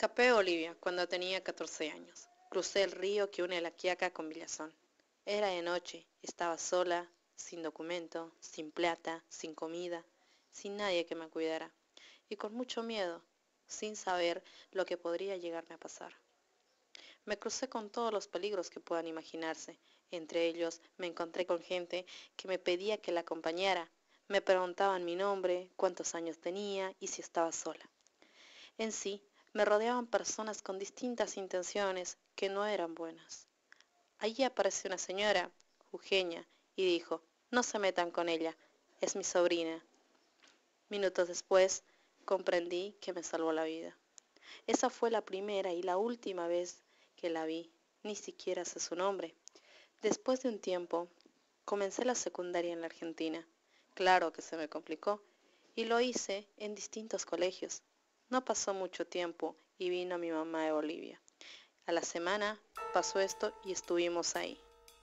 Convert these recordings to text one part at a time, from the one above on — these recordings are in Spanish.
Escapé de Bolivia cuando tenía 14 años. Crucé el río que une La Quiaca con Villazón. Era de noche, estaba sola, sin documento, sin plata, sin comida, sin nadie que me cuidara, y con mucho miedo, sin saber lo que podría llegarme a pasar. Me crucé con todos los peligros que puedan imaginarse. Entre ellos me encontré con gente que me pedía que la acompañara. Me preguntaban mi nombre, cuántos años tenía y si estaba sola. En sí, me rodeaban personas con distintas intenciones que no eran buenas. Allí apareció una señora, jujeña, y dijo, no se metan con ella, es mi sobrina. Minutos después, comprendí que me salvó la vida. Esa fue la primera y la última vez que la vi, ni siquiera sé su nombre. Después de un tiempo, comencé la secundaria en la Argentina. Claro que se me complicó, y lo hice en distintos colegios. No pasó mucho tiempo y vino mi mamá de Bolivia. A la semana pasó esto y estuvimos ahí.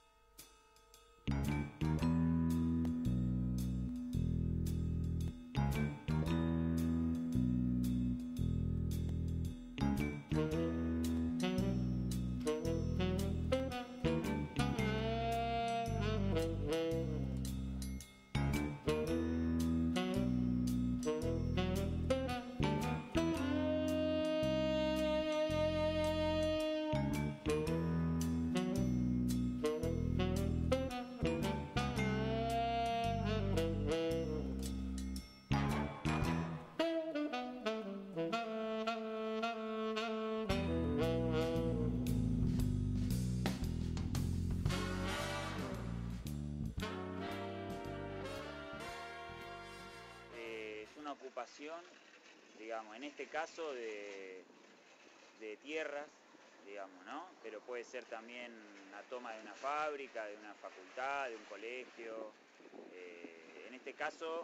Ocupación, digamos, en este caso de tierras, digamos, ¿no? Pero puede ser también una toma de una fábrica, de una facultad, de un colegio. En este caso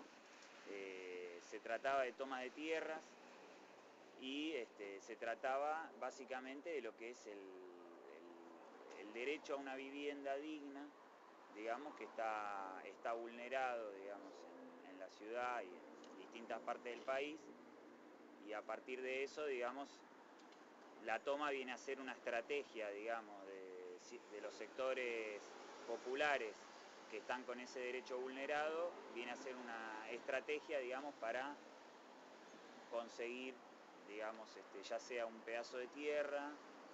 se trataba de toma de tierras y se trataba básicamente de lo que es el derecho a una vivienda digna, digamos, que está vulnerado, digamos, en la ciudad y en distintas partes del país, y a partir de eso, digamos, la toma viene a ser una estrategia, digamos, de los sectores populares que están con ese derecho vulnerado, viene a ser una estrategia, digamos, para conseguir, digamos, ya sea un pedazo de tierra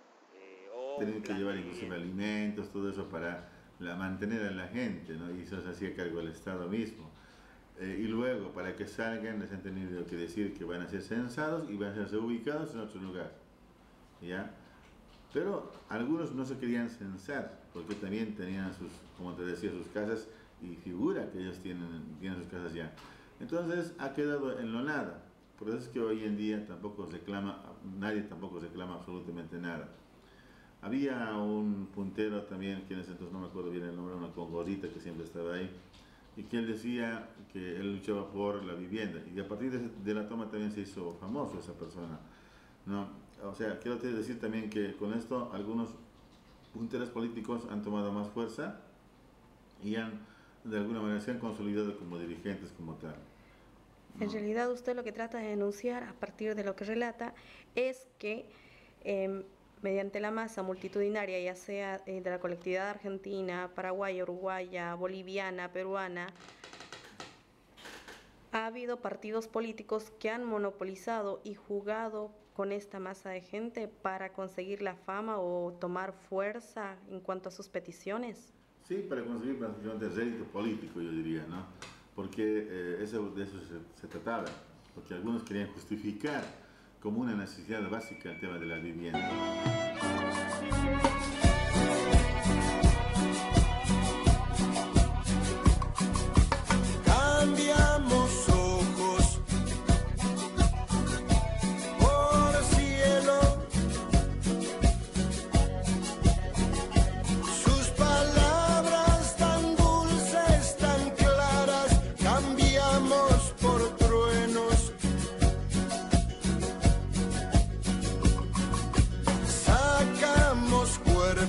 o tienen que llevar inclusive alimentos, todo eso para mantener a la gente, ¿no? Y eso se hacía cargo del Estado mismo. Y luego, para que salgan, les han tenido que decir que van a ser censados y van a ser ubicados en otro lugar, ¿ya? Pero algunos no se querían censar, porque también tenían sus, como te decía, sus casas, y figura que ellos tienen sus casas ya. Entonces ha quedado en lo nada. Por eso es que hoy en día tampoco nadie tampoco reclama absolutamente nada. Había un puntero también, que en ese entonces no me acuerdo bien el nombre, una con gorrita que siempre estaba ahí, y que él decía que él luchaba por la vivienda, y a partir de la toma también se hizo famoso esa persona, ¿no? O sea, quiero decir también que con esto algunos punteros políticos han tomado más fuerza y de alguna manera se han consolidado como dirigentes como tal, ¿no? En realidad usted lo que trata de denunciar a partir de lo que relata es que mediante la masa multitudinaria, ya sea de la colectividad argentina, paraguaya, uruguaya, boliviana, peruana, ha habido partidos políticos que han monopolizado y jugado con esta masa de gente para conseguir la fama o tomar fuerza en cuanto a sus peticiones. Sí, para conseguir prácticamente rédito político, yo diría, ¿no? Porque de eso se trataba, porque algunos querían justificar como una necesidad básica el tema de la vivienda. Cambiamos ojos por cielo, sus palabras tan dulces, tan claras, cambiamos por truenos. Sacamos cuerdas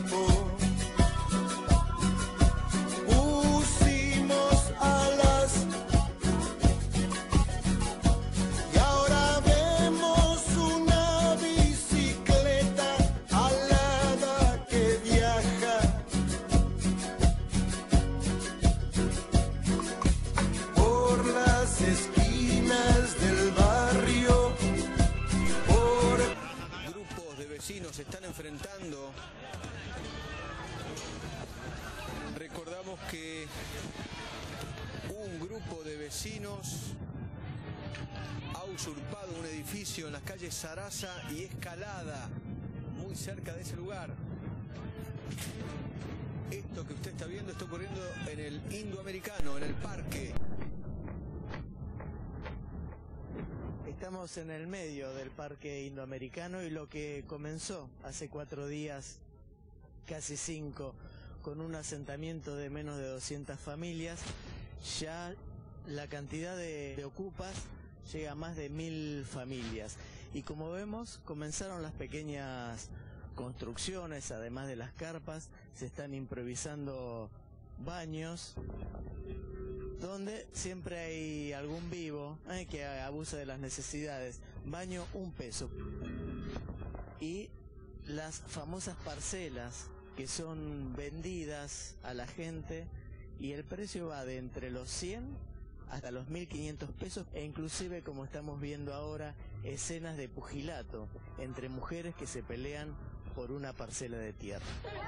vecinos se están enfrentando. Recordamos que un grupo de vecinos ha usurpado un edificio en las calles Sarasa y Escalada, muy cerca de ese lugar. Esto que usted está viendo está ocurriendo en el Indoamericano, en el parque. Estamos en el medio del Parque Indoamericano y lo que comenzó hace 4 días, casi 5, con un asentamiento de menos de 200 familias, ya la cantidad de ocupas llega a más de 1000 familias. Y como vemos, comenzaron las pequeñas construcciones, además de las carpas, se están improvisando baños, donde siempre hay algún vivo que abusa de las necesidades. Baño 1 peso. Y las famosas parcelas que son vendidas a la gente y el precio va de entre los 100 hasta los 1500 pesos e inclusive, como estamos viendo ahora, escenas de pugilato entre mujeres que se pelean por una parcela de tierra.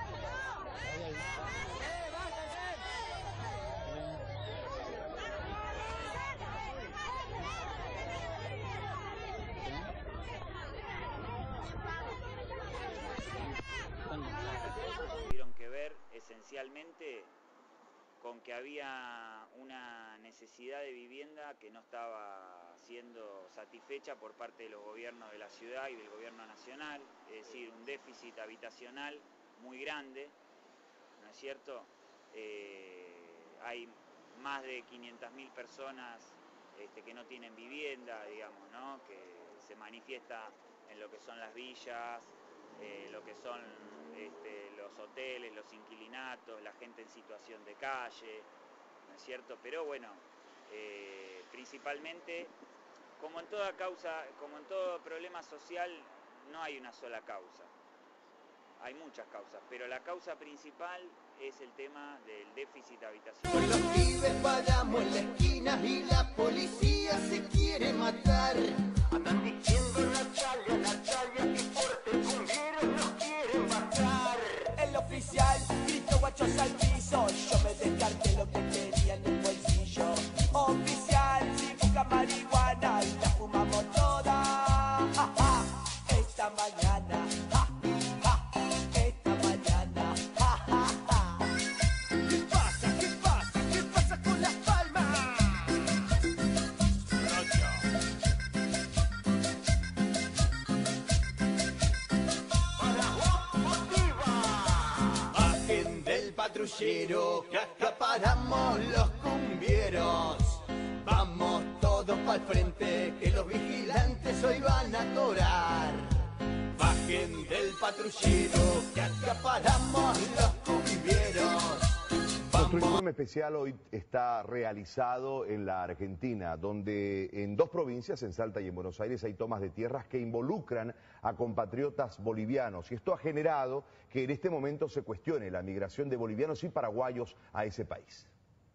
Tuvieron que ver esencialmente con que había una necesidad de vivienda que no estaba siendo satisfecha por parte de los gobiernos de la ciudad y del gobierno nacional, es decir, un déficit habitacional muy grande, ¿no es cierto? Hay más de 500.000 personas que no tienen vivienda, digamos, ¿no? Que se manifiesta en lo que son las villas, lo que son los hoteles, los inquilinatos, la gente en situación de calle, ¿no es cierto? Pero bueno, principalmente, como en toda causa, como en todo problema social, no hay una sola causa. Hay muchas causas, pero la causa principal es el tema del déficit habitacional. Los pibes paramos en la esquina y la policía se quiere matar. Andan diciendo Natalia, que por ser cumbieros nos quieren matar. El oficial gritó guachos al piso, yo me descarté lo que quería en el bolsillo. Oficial, si busca marihuana, la fumamos toda. Ja, ja, esta mañana, ja, ja, esta mañana, ja, ja, ja. ¿Qué pasa? ¿Qué pasa? ¿Qué pasa con las palmas? Bajen del patrullero que acaparamos los cumbieros. Vamos todos pa'l frente que los vigilantes hoy van a atorar. Bajen del patrullero que acaparamos los cumbieros. Nuestro informe especial hoy está realizado en la Argentina, donde en 2 provincias, en Salta y en Buenos Aires, hay tomas de tierras que involucran a compatriotas bolivianos. Y esto ha generado que en este momento se cuestione la migración de bolivianos y paraguayos a ese país.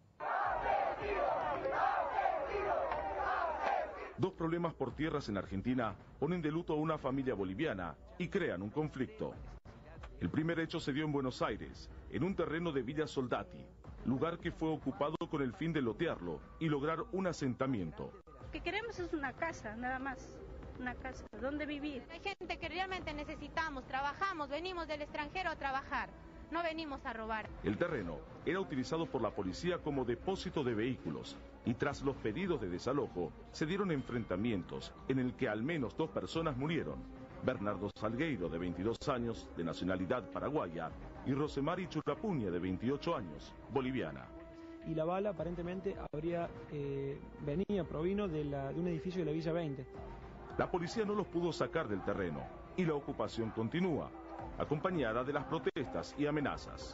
2 problemas por tierras en Argentina ponen de luto a una familia boliviana y crean un conflicto. El primer hecho se dio en Buenos Aires, en un terreno de Villa Soldati, lugar que fue ocupado con el fin de lotearlo y lograr un asentamiento. Lo que queremos es una casa, nada más, una casa, donde vivir. Hay gente que realmente necesitamos, trabajamos, venimos del extranjero a trabajar, no venimos a robar. El terreno era utilizado por la policía como depósito de vehículos y tras los pedidos de desalojo se dieron enfrentamientos en el que al menos 2 personas murieron. Bernardo Salgueiro, de 22 años, de nacionalidad paraguaya, y Rosemary Churapuña, de 28 años, boliviana. Y la bala aparentemente provino de un edificio de la Villa 20. La policía no los pudo sacar del terreno y la ocupación continúa, acompañada de las protestas y amenazas.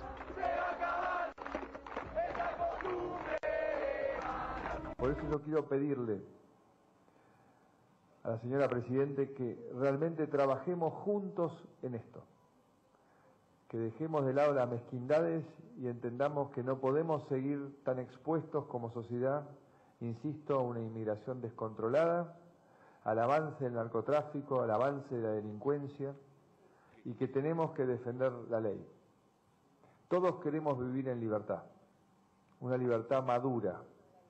Por eso yo quiero pedirle a la señora Presidente que realmente trabajemos juntos en esto, que dejemos de lado las mezquindades y entendamos que no podemos seguir tan expuestos como sociedad, insisto, a una inmigración descontrolada, al avance del narcotráfico, al avance de la delincuencia, y que tenemos que defender la ley. Todos queremos vivir en libertad, una libertad madura.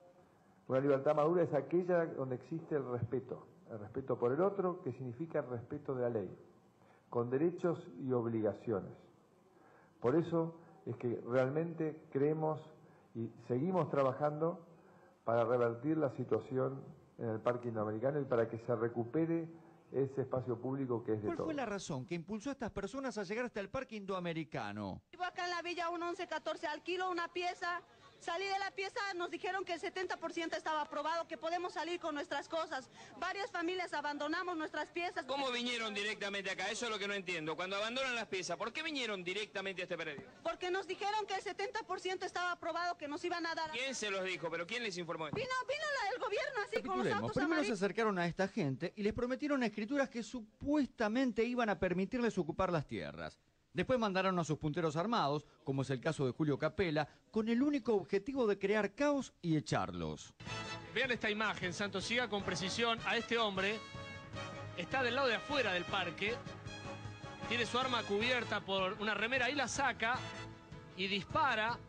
Una libertad madura es aquella donde existe el respeto por el otro, que significa el respeto de la ley, con derechos y obligaciones. Por eso es que realmente creemos y seguimos trabajando para revertir la situación en el Parque Indoamericano y para que se recupere ese espacio público que es de todos. ¿Cuál fue la razón que impulsó a estas personas a llegar hasta el Parque Indoamericano? Vivo acá en la Villa 1114, alquilo una pieza. Salí de la pieza, nos dijeron que el 70% estaba aprobado, que podemos salir con nuestras cosas. Varias familias abandonamos nuestras piezas. ¿Cómo vinieron directamente acá? Eso es lo que no entiendo. Cuando abandonan las piezas, ¿por qué vinieron directamente a este predio? Porque nos dijeron que el 70% estaba aprobado, que nos iban a dar... ¿Quién se los dijo? ¿Pero quién les informó? Vino el gobierno así con los autos Primero amarillos. se acercaron a esta gente y les prometieron escrituras que supuestamente iban a permitirles ocupar las tierras. Después mandaron a sus punteros armados, como es el caso de Julio Capella, con el único objetivo de crear caos y echarlos. Vean esta imagen, Santos, siga con precisión a este hombre. Está del lado de afuera del parque. Tiene su arma cubierta por una remera y la saca y dispara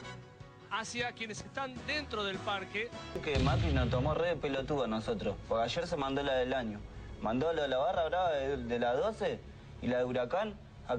hacia quienes están dentro del parque. Que Macri nos tomó re de pelotudo a nosotros, porque ayer se mandó la del año. Mandó la barra brava de la 12 y la de Huracán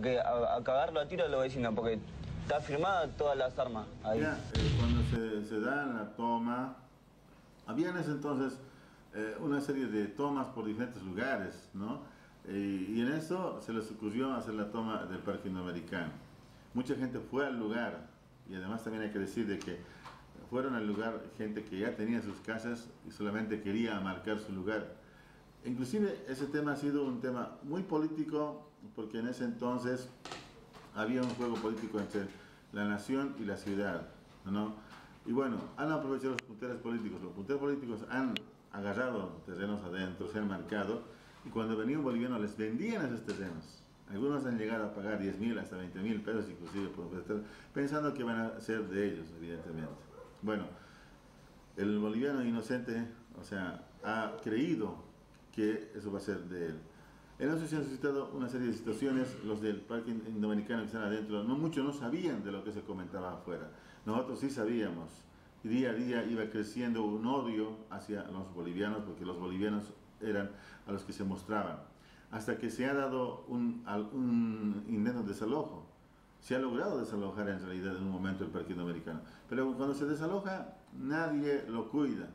a cagarlo a tiro a los vecinos, porque está firmada todas las armas ahí. Ya, cuando se da la toma, había en ese entonces una serie de tomas por diferentes lugares, ¿no? Y en eso se les ocurrió hacer la toma del Parque Indoamericano. Mucha gente fue al lugar, y además también hay que decir de que fueron al lugar gente que ya tenía sus casas y solamente quería marcar su lugar. Inclusive ese tema ha sido un tema muy político, porque en ese entonces había un juego político entre la nación y la ciudad, ¿no? Y bueno, han aprovechado los punteros políticos. Los punteros políticos han agarrado terrenos adentro, se han marcado, y cuando venía un boliviano les vendían esos terrenos. Algunos han llegado a pagar 10.000 hasta 20.000 pesos inclusive por prestar, pensando que van a ser de ellos, evidentemente. Bueno, el boliviano inocente, o sea, ha creído que eso va a ser de él. En eso se han suscitado una serie de situaciones. Los del Parque Indoamericano que están adentro, muchos no sabían de lo que se comentaba afuera. Nosotros sí sabíamos. Y día a día iba creciendo un odio hacia los bolivianos, porque los bolivianos eran a los que se mostraban. Hasta que se ha dado un intento de desalojo. Se ha logrado desalojar en realidad en un momento el Parque Indoamericano. Pero cuando se desaloja, nadie lo cuida.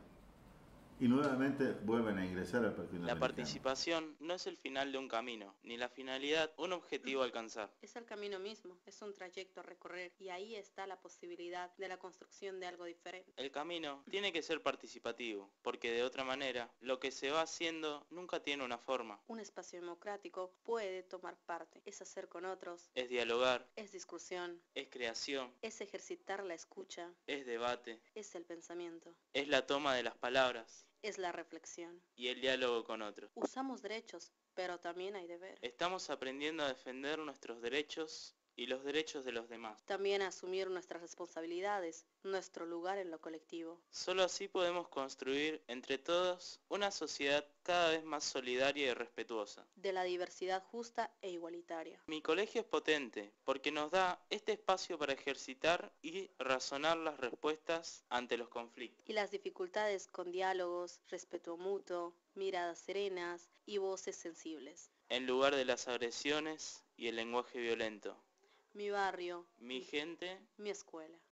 Y nuevamente vuelven a ingresar al Parque Indoamericano. La participación no es el final de un camino, ni la finalidad un objetivo a alcanzar. Es el camino mismo, es un trayecto a recorrer y ahí está la posibilidad de la construcción de algo diferente. El camino tiene que ser participativo, porque de otra manera, lo que se va haciendo nunca tiene una forma. Un espacio democrático puede tomar parte, es hacer con otros, Es dialogar, es discusión, es creación, es ejercitar la escucha, es debate, es el pensamiento, es la toma de las palabras es la reflexión. y el diálogo con otros. Usamos derechos, pero también hay deberes. Estamos aprendiendo a defender nuestros derechos y los derechos de los demás. También a asumir nuestras responsabilidades, nuestro lugar en lo colectivo. Solo así podemos construir entre todos una sociedad cada vez más solidaria y respetuosa. De la diversidad justa e igualitaria. Mi colegio es potente porque nos da este espacio para ejercitar y razonar las respuestas ante los conflictos. Y las dificultades con diálogos, respeto mutuo, miradas serenas y voces sensibles. En lugar de las agresiones y el lenguaje violento. Mi barrio. Mi gente. Mi escuela.